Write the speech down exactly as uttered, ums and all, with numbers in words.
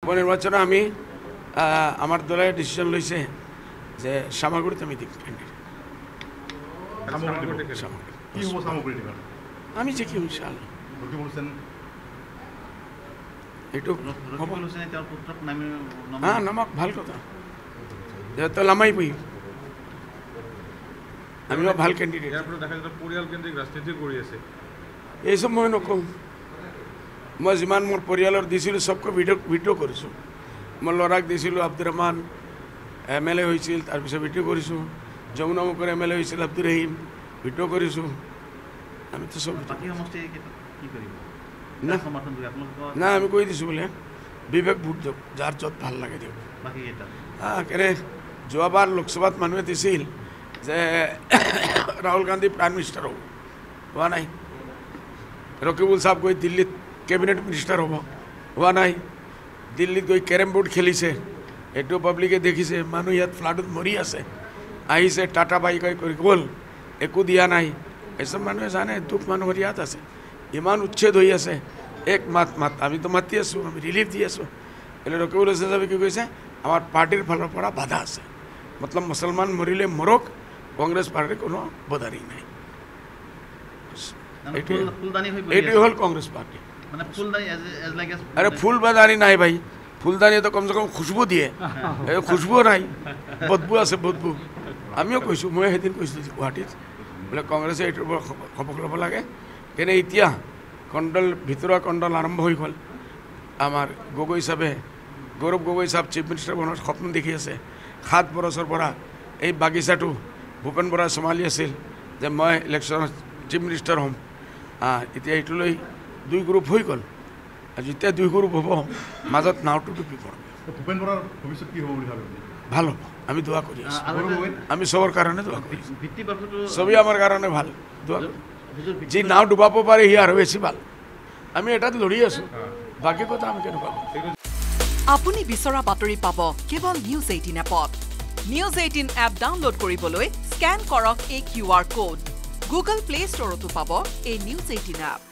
উপনিৰ্বাচনত আমি আমাৰ দলে ডিচিশ্যন লৈছে যে সামগ্ৰীত আমি দিম আমি যে কি ইনশাআল্লাহ এইটো হ্যাঁ নামক ভাল কথা যেহেতু লামাই বই আমিও ভাল ক্যান্ডিডেট পৰিয়াল কেন্দ্ৰিক ৰাজনীতি কৰি আছে এইসব মই নকওঁ মই যিমান মোৰ পৰিয়ালৰ দিছিলোঁ সবকৈ ভিডিঅ' ভিডিঅ' কৰিছোঁ মই ল'ৰাক দিছিলোঁ Abdur Rahman M L A হৈছিল তাৰপিছত ভিডিঅ' কৰিছোঁ যমুনা মুখৰ এম এল এ হৈছিল আব্দুৰ ৰহিম ভিডিঅ' কৰিছোঁ আমিতো সব না আমি কৈ দিছোঁ বোলে বিবেক ভোট দিয়ক যাৰ য'ত ভাল লাগে দিয়ক হ্যাঁ কেনে যোৱাবাৰ লোকসভাত মানুহে দিছিল যে ৰাহুল গান্ধী প্ৰাইম মিনিষ্টাৰ হ'ব হোৱা নাই ৰকিবুল চাহাব গৈ দিল্লীত কেবিনেট মিনিষ্টাৰ হ'ব হোৱা নাই দিল্লীত গৈ কেৰম বোৰ্ড খেলিছে এইটো পাব্লিকে দেখিছে মানুহ ইয়াত ফ্লাডত মৰি আছে আহিছে টাটা বাইক কৰি গ'ল একো দিয়া নাই এইসব মানুহে জানে দুখ মানুহৰ ইয়াত আছে ইমান উচ্ছেদ হৈ আছে এক মাত মাত আমিতো মাতি আছোঁ আমি ৰিলিফ দি আছোঁ এলে ৰকিবুল চাহাবে কি কৈছে আমাৰ পাৰ্টিৰ ফালৰ পৰা বাধা আছে মতলব মুছলমান মৰিলে মৰক কংগ্ৰেছ পাৰ্টিৰ কোনো বদাৰী নাই এইটোৱে হ'ল কংগ্ৰেছ পাৰ্টি আরে ফুলবাদানি নাই ভাই ফুলদানি তো কমসে কম খুশবু দিয়ে খুশবুও নাই বদবু আছে বদবু আমিও কৈছোঁ মই সেদিন কৈছোঁ গুৱাহাটীত বোলে কংগ্ৰেছে এইটোৰ পৰা খবৰ ল'ব লাগে কেনে এতিয়া কণ্ডল ভিতৰুৱা কণ্ডল আৰম্ভ হৈ গ'ল আমাৰ গগৈ চাহাবে গৌৰৱ গগৈ চাহাব চিফ মিনিষ্টাৰ বনোৱাৰ সপোন দেখি আছে সাত বছৰৰ পৰা এই বাগিচাটো ভূপেন বৰাই চম্ভালি আছিল যে মই ইলেকশ্যনত চিফ মিনিষ্টাৰ হ'ম এতিয়া এইটো লৈ দুই গ্ৰুপ হৈ গ'ল যেতিয়া দুই গ্ৰুপ হ'ব মাজত নাওটো ডুবি পৰব ভূপেন বৰাৰ ভৱিষ্যত কি হ'ব বুলি ভাবে ভাল হ'ব আমি দোয়া কৰি আছোঁ আমি সবৰ কাৰণে দোয়া কৰি আছোঁ সবেই আমাৰ কাৰণে ভাল দোয়া যি নাও ডুবাব পাৰে সি আৰু বেছি ভাল আমি এটাত লৰি আছোঁ বাকী কথা আমি কেনেকুৱা আপুনি বিচৰা বাতৰি পাব কেৱল নিউজ এইটিন এপত নিউজ এইটিন এপ ডাউনলোড কৰিবলৈ স্ক্যান কৰক এই Q R code Google Play ষ্টৰতো পাব এই নিউজ এইটিন এপ